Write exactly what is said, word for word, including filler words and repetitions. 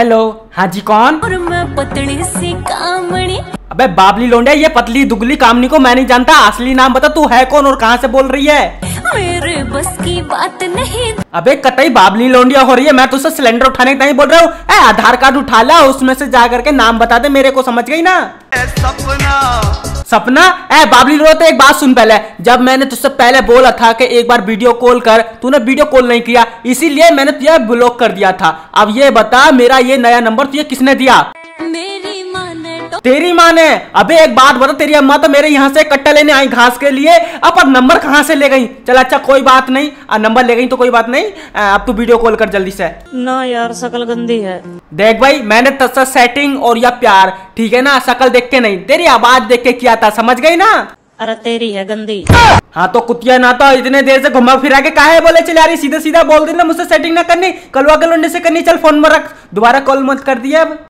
Hello, हाँ जी कौन? और मैं पतली सी कामणी। अबे बाबली लोंडे, ये पतली दुगली कामनी को मैं नहीं जानता। असली नाम बता, तू है कौन और कहाँ से बोल रही है? मेरे बस की बात नहीं। अबे कतई बाबली लोंडिया हो रही है। मैं तुझसे सिलेंडर उठाने का नहीं बोल रहा हूँ। ए आधार कार्ड उठा ला, उसमें से जा करके नाम बता दे मेरे को, समझ गई ना? सपना सपना? ए बाबली लो, तो एक बात सुन पहले। जब मैंने तुझसे पहले बोला था कि एक बार वीडियो कॉल कर, तूने वीडियो कॉल नहीं किया, इसीलिए मैंने तुझे ब्लॉक कर दिया था। अब ये बता, मेरा ये नया नंबर तुझे किसने दिया? मेरी माँ ने तो... तेरी माँ ने? अबे एक बात बता, तेरी अम्मा तो मेरे यहाँ से कट्टा लेने आई घास के लिए, अब पर नंबर कहाँ से ले गई? चल अच्छा कोई बात नहीं, नंबर ले गई तो कोई बात नहीं। अब तू वीडियो कॉल कर जल्दी से। ना यार, शकल गंदी है। देख भाई, मैंने तुझसे सेटिंग और या प्यार, ठीक है ना, शकल देख के नहीं, तेरी आवाज देख के किया था, समझ गई ना? अरे तेरी है गंदी। हाँ तो कुतिया ना, तो इतने देर से घुमा फिरा के काहे बोले? चल यार सीधा सीधा बोल देना मुझसे सेटिंग ना करनी, कलवा कलवंडे से करनी। चल फोन में रख, दोबारा कॉल मत कर दिया अब।